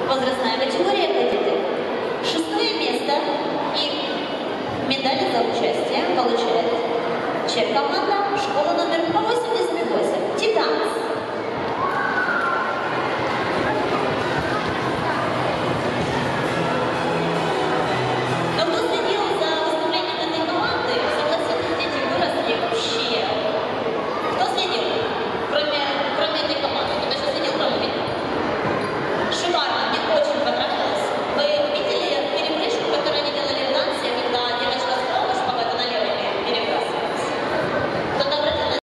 Возрастная категория кадеты. 6-е место и медали за участие получает команда школа номер 80.